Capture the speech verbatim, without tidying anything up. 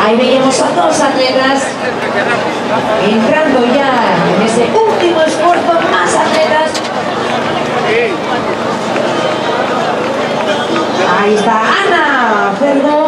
Ahí veíamos a dos atletas entrando ya en ese último esfuerzo, más atletas. Ahí está Ana Fergo.